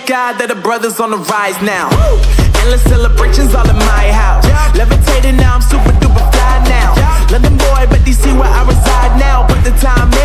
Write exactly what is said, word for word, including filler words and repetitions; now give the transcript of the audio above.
thank God that the brothers on the rise now. Endless celebrations all in my house. Levitating now, I'm super duper fly now. London boy, but D C where I reside now. Put the time in.